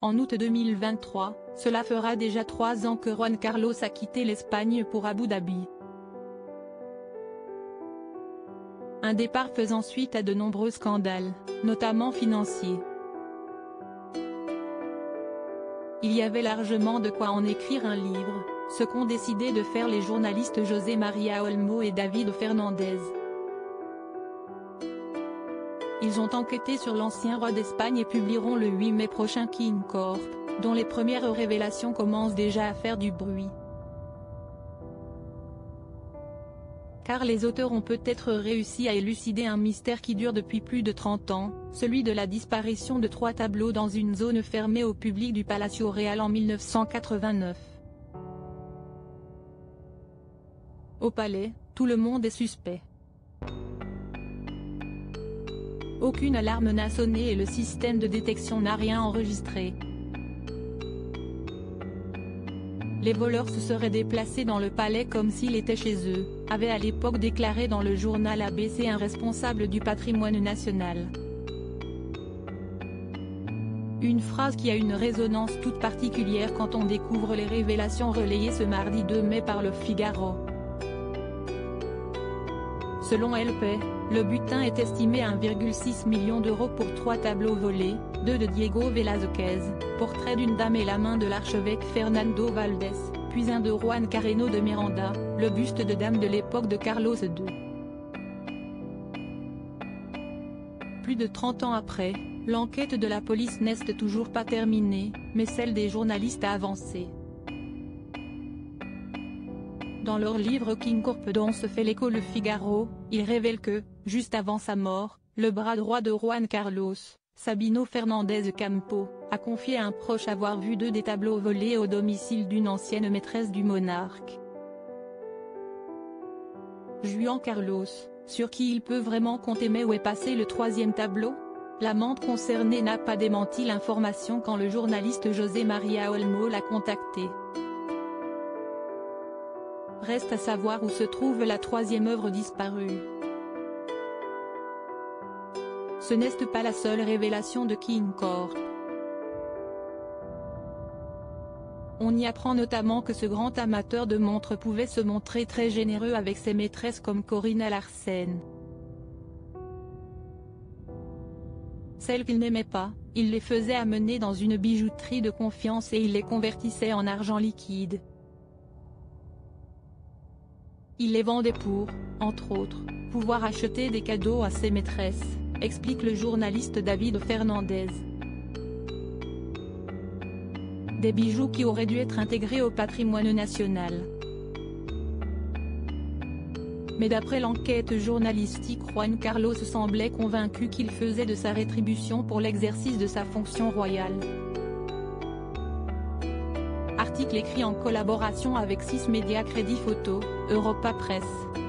En août 2023, cela fera déjà 3 ans que Juan Carlos a quitté l'Espagne pour Abu Dhabi. Un départ faisant suite à de nombreux scandales, notamment financiers. Il y avait largement de quoi en écrire un livre, ce qu'ont décidé de faire les journalistes José María Olmo et David Fernandez. Ils ont enquêté sur l'ancien roi d'Espagne et publieront le 8 mai prochain King Corp, dont les premières révélations commencent déjà à faire du bruit. Car les auteurs ont peut-être réussi à élucider un mystère qui dure depuis plus de 30 ans, celui de la disparition de 3 tableaux dans une zone fermée au public du Palacio Real en 1989. Au palais, tout le monde est suspect. Aucune alarme n'a sonné et le système de détection n'a rien enregistré. Les voleurs se seraient déplacés dans le palais comme s'il était chez eux, avait à l'époque déclaré dans le journal ABC un responsable du patrimoine national. Une phrase qui a une résonance toute particulière quand on découvre les révélations relayées ce mardi 2 mai par Le Figaro. Selon LP, le butin est estimé à 1,6 million d'euros pour 3 tableaux volés, 2 de Diego Velázquez, portrait d'une dame et la main de l'archevêque Fernando Valdés, puis un de Juan Carreno de Miranda, le buste de dame de l'époque de Carlos II. Plus de 30 ans après, l'enquête de la police n'est toujours pas terminée, mais celle des journalistes a avancé. Dans leur livre King Corp dont se fait l'écho Le Figaro, ils révèlent que, juste avant sa mort, le bras droit de Juan Carlos, Sabino Fernández Campo, a confié à un proche avoir vu 2 des tableaux volés au domicile d'une ancienne maîtresse du monarque. Juan Carlos, sur qui il peut vraiment compter, mais où est passé le 3e tableau? L'amante concernée n'a pas démenti l'information quand le journaliste José María Olmo l'a contacté. Reste à savoir où se trouve la 3e œuvre disparue. Ce n'est pas la seule révélation de King Corp. On y apprend notamment que ce grand amateur de montres pouvait se montrer très généreux avec ses maîtresses comme Corina Larsen. Celles qu'il n'aimait pas, il les faisait amener dans une bijouterie de confiance et il les convertissait en argent liquide. Il les vendait pour, entre autres, pouvoir acheter des cadeaux à ses maîtresses, explique le journaliste David Fernandez. Des bijoux qui auraient dû être intégrés au patrimoine national. Mais d'après l'enquête journalistique, Juan Carlos semblait convaincu qu'il faisait de sa rétribution pour l'exercice de sa fonction royale. Article écrit en collaboration avec 6 médias Crédit Photo, Europa Presse.